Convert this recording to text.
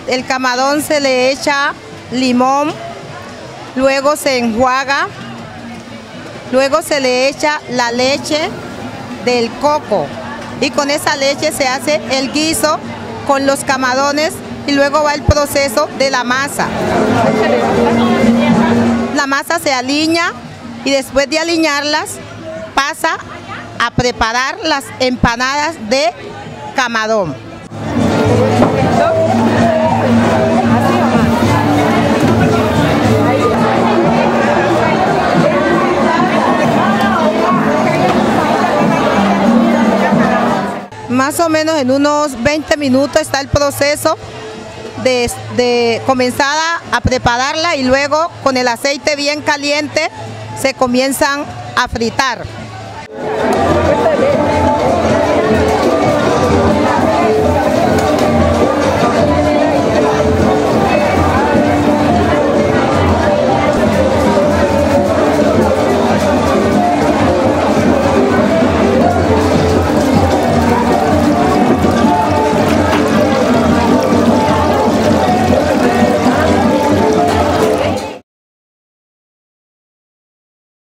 El camarón se le echa limón, luego se enjuaga, luego se le echa la leche del coco y con esa leche se hace el guiso con los camarones y luego va el proceso de la masa. La masa se aliña y después de aliñarlas pasa a preparar las empanadas de camarón. Más o menos en unos 20 minutos está el proceso de comenzar a prepararla y luego con el aceite bien caliente se comienzan a fritar.